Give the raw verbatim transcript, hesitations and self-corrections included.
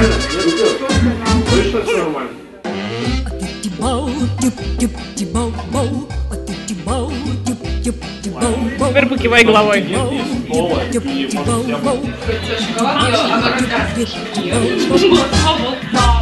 Точно все нормально? Теперь покивай головой. Шоколад, а